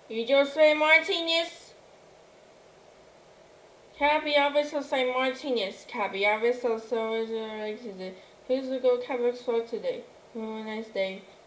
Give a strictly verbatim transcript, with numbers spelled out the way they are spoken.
You just say Martinez. Caviar vessel say Martinez. Caviar vessel so is today. Physical caviar so today. Have a nice day.